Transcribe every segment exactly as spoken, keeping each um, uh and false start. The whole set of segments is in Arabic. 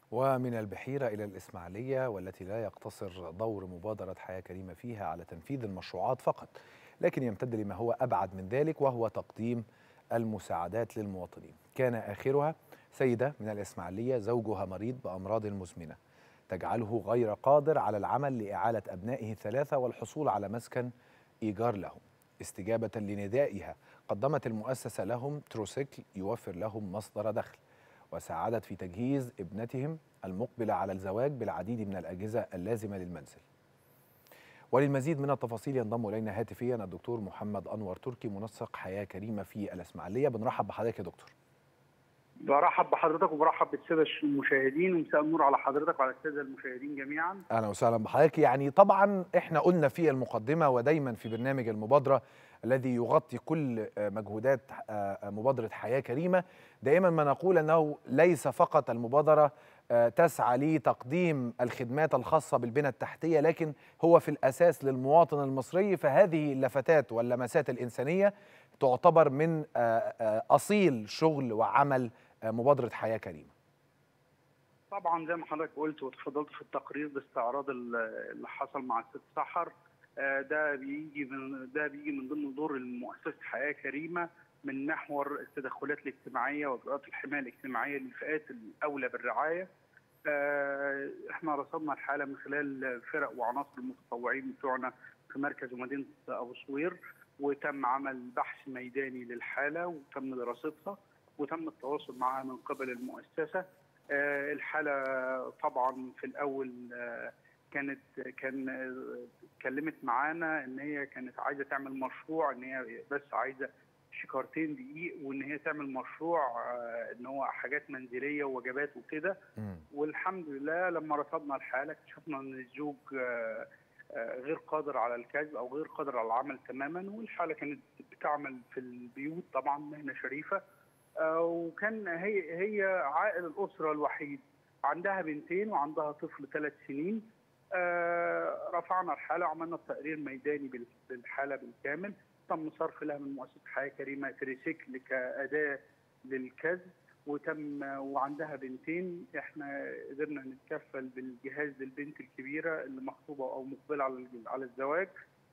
ومن البحيرة إلى الإسماعيلية، والتي لا يقتصر دور مبادرة حياة كريمة فيها على تنفيذ المشروعات فقط، لكن يمتد لما هو أبعد من ذلك، وهو تقديم المساعدات للمواطنين. كان آخرها سيدة من الإسماعيلية زوجها مريض بأمراض مزمنة تجعله غير قادر على العمل لإعالة أبنائه الثلاثة والحصول على مسكن إيجار لهم. استجابة لندائها قدمت المؤسسة لهم تروسيكل يوفر لهم مصدر دخل، وساعدت في تجهيز ابنتهم المقبلة على الزواج بالعديد من الأجهزة اللازمة للمنزل. وللمزيد من التفاصيل ينضم إلينا هاتفيا الدكتور محمد أنور تركي، منسق حياة كريمة في الإسماعيلية. بنرحب بحضرتك يا دكتور. برحب بحضرتك وبرحب بالساده المشاهدين، ومساء النور على حضرتك وعلى الساده المشاهدين جميعا. اهلا وسهلا بحضرتك. يعني طبعا احنا قلنا في المقدمه ودايما في برنامج المبادره الذي يغطي كل مجهودات مبادره حياه كريمه، دائما ما نقول انه ليس فقط المبادره تسعى لتقديم الخدمات الخاصه بالبنى التحتيه، لكن هو في الاساس للمواطن المصري. فهذه اللفتات واللمسات الانسانيه تعتبر من اصيل شغل وعمل مبادره حياه كريمه. طبعا زي ما حضرتك قلت وتفضلت في التقرير باستعراض اللي حصل مع الست سحر، ده بيجي من ده بيجي من ضمن دور المؤسسه حياه كريمه من محور التدخلات الاجتماعيه واجراءات الحمايه الاجتماعيه للفئات الاولى بالرعايه. احنا رصدنا الحاله من خلال فرق وعناصر المتطوعين بتوعنا في مركز ومدينه ابو صوير، وتم عمل بحث ميداني للحاله وتم دراستها وتم التواصل معها من قبل المؤسسه. الحالة طبعا في الأول كانت كان اتكلمت معانا إن هي كانت عايزة تعمل مشروع، إن هي بس عايزة شكارتين دقيق، وإن هي تعمل مشروع إن هو حاجات منزلية ووجبات وكده. والحمد لله لما رصدنا الحالة اكتشفنا إن الزوج غير قادر على الكسب أو غير قادر على العمل تماما، والحالة كانت بتعمل في البيوت، طبعا مهنة شريفة. وكان هي هي عائل الاسره الوحيد، عندها بنتين وعندها طفل ثلاث سنين. رفعنا الحاله وعملنا التقرير ميداني بالحاله بالكامل، تم صرف لها من مؤسسه حياه كريمه تريسيكل كاداه للكسب، وتم وعندها بنتين. احنا قدرنا نتكفل بالجهاز للبنت الكبيره اللي مخطوبه او مقبله على على الزواج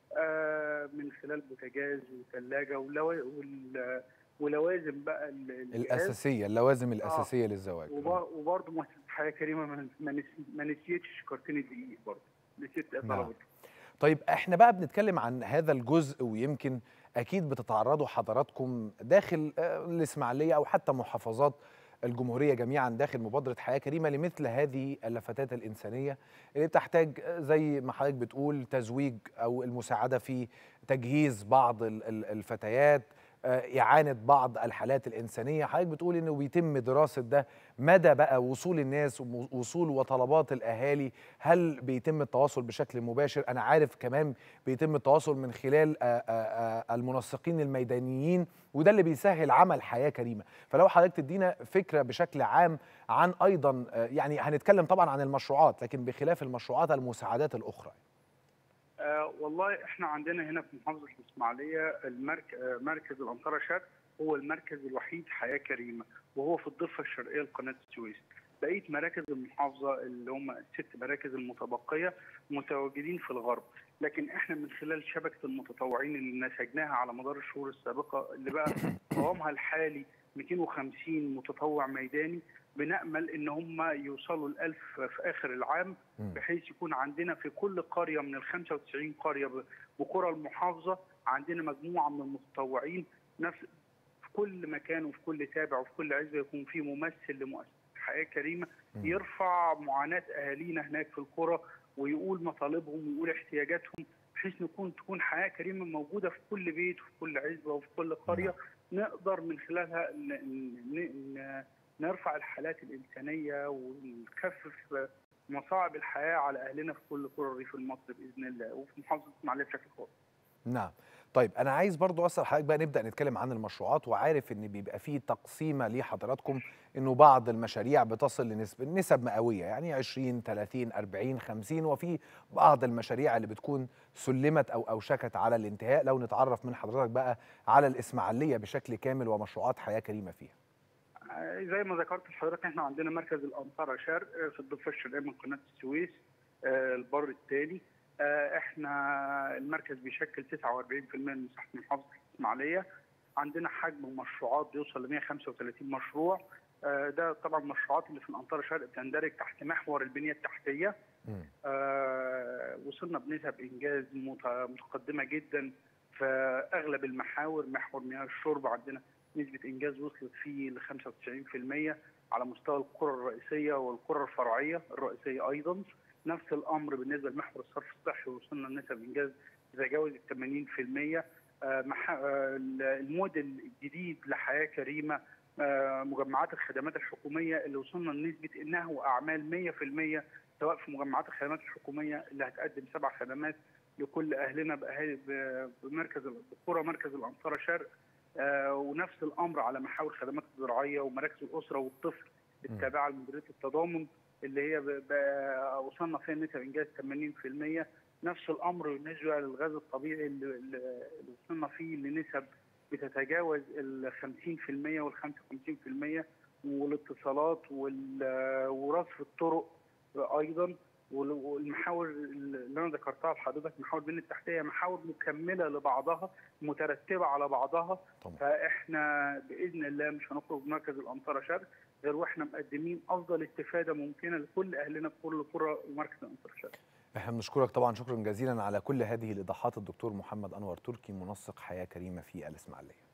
من خلال بوتاجاز وثلاجه وال ولوازم بقى الاساسيه، اللوازم الاساسيه آه. للزواج. وبرضه مؤسسه حياه كريمه ما نسيتش شكارتين الدقيق برضه لست طلبت. طيب احنا بقى بنتكلم عن هذا الجزء، ويمكن اكيد بتتعرضوا حضراتكم داخل الاسماعيليه او حتى محافظات الجمهوريه جميعا داخل مبادره حياه كريمه لمثل هذه اللفتات الانسانيه اللي بتحتاج زي ما حضرتك بتقول تزويج او المساعده في تجهيز بعض الفتيات، إعانة بعض الحالات الإنسانية. حضرتك بتقول إنه بيتم دراسة ده مدى بقى وصول الناس ووصول وطلبات الأهالي. هل بيتم التواصل بشكل مباشر؟ أنا عارف كمان بيتم التواصل من خلال المنسقين الميدانيين، وده اللي بيسهل عمل حياة كريمة. فلو حضرتك تدينا فكرة بشكل عام عن أيضا، يعني هنتكلم طبعا عن المشروعات، لكن بخلاف المشروعات المساعدات الأخرى. آه والله احنا عندنا هنا في محافظه الاسماعيليه المركز مركز الانطره شرق هو المركز الوحيد حياه كريمه، وهو في الضفه الشرقيه لقناه السويس. بقيه مراكز المحافظه اللي هم الست مراكز المتبقيه متواجدين في الغرب، لكن احنا من خلال شبكه المتطوعين اللي نسجناها على مدار الشهور السابقه اللي بقى قوامها الحالي مئتين وخمسين متطوع ميداني، بنأمل ان هم يوصلوا الألف في اخر العام، بحيث يكون عندنا في كل قريه من ال خمسة وتسعين قريه بقرى المحافظه عندنا مجموعه من المتطوعين. نفس في كل مكان وفي كل تابع وفي كل عزبه يكون في ممثل لمؤسسه حياه كريمه يرفع معاناه اهالينا هناك في القرى، ويقول مطالبهم ويقول احتياجاتهم، بحيث نكون تكون حياه كريمه موجوده في كل بيت وفي كل عزبه وفي كل قريه، نقدر من خلالها نرفع الحالات الإنسانية ونخفف مصاعب الحياة على أهلنا في كل قرى الريف المصري بإذن الله، وفي محافظة الإسماعيلية بشكل خاص. نعم. طيب أنا عايز برضو أسأل حضرتك بقى، نبدأ نتكلم عن المشروعات، وعارف إن بيبقى فيه تقسيمة لحضراتكم إنه بعض المشاريع بتصل لنسب نسب مئوية، يعني عشرين ثلاثين أربعين خمسين، وفي بعض المشاريع اللي بتكون سلمت أو أوشكت على الانتهاء. لو نتعرف من حضرتك بقى على الإسماعيلية بشكل كامل ومشروعات حياة كريمة فيها. زي ما ذكرت لحضرتك احنا عندنا مركز الأنطرة شرق في الضفة الشرقية من قناة السويس، البر الثاني. احنا المركز بيشكل تسعة وأربعين بالمئة من مساحة محافظة الإسماعيلية. عندنا حجم المشروعات بيوصل ل مئة وخمسة وثلاثين مشروع. ده طبعا المشروعات اللي في الأنطرة شرق بتندرج تحت محور البنية التحتية. آه وصلنا بنسب إنجاز متقدمة جدا في أغلب المحاور. محور مياه الشرب عندنا نسبة إنجاز وصلت فيه ل خمسة وتسعين بالمئة على مستوى القرى الرئيسية والقرى الفرعية الرئيسية أيضا. نفس الأمر بالنسبة لمحور الصرف الصحي، وصلنا لنسب إنجاز تتجاوز ال ثمانين بالمئة. آه آه الموديل الجديد لحياة كريمة، آه مجمعات الخدمات الحكومية اللي وصلنا لنسبة إنها وأعمال مئة بالمئة، سواء في مجمعات الخدمات الحكومية اللي هتقدم سبع خدمات لكل أهلنا بمركز بقرى مركز الأنطرة شرق. آه ونفس الامر على محاور خدمات الزراعيه ومراكز الاسره والطفل التابعه لمديريه التضامن اللي هي وصلنا فيها نسب انجاز ثمانين بالمئة. نفس الامر بالنسبه للغاز الطبيعي اللي, اللي وصلنا فيه لنسب بتتجاوز ال خمسين بالمئة وال خمسة وخمسين بالمئة. والاتصالات ورصف الطرق ايضا، والمحاور اللي انا ذكرتها لحضرتك محاور البنيه التحتيه محاور مكمله لبعضها مترتبه على بعضها طبعا. فاحنا باذن الله مش هنخرج مركز الأنطرة شرق غير واحنا مقدمين افضل استفاده ممكنه لكل اهلنا في كل قرى ومركز الأنطرة شرق. احنا بنشكرك طبعا شكرا جزيلا على كل هذه الايضاحات الدكتور محمد انور تركي، منسق حياه كريمه في الاسماعيليه.